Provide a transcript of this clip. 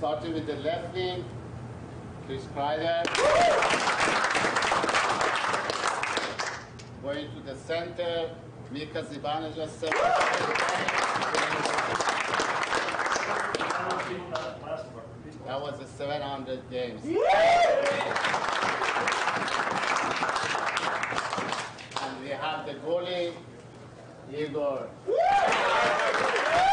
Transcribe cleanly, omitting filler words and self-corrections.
Starting with the left wing, Chris Kreider. Going to the center, Mika Zibanejad. That was the 700 games. And we have the goalie, Igor.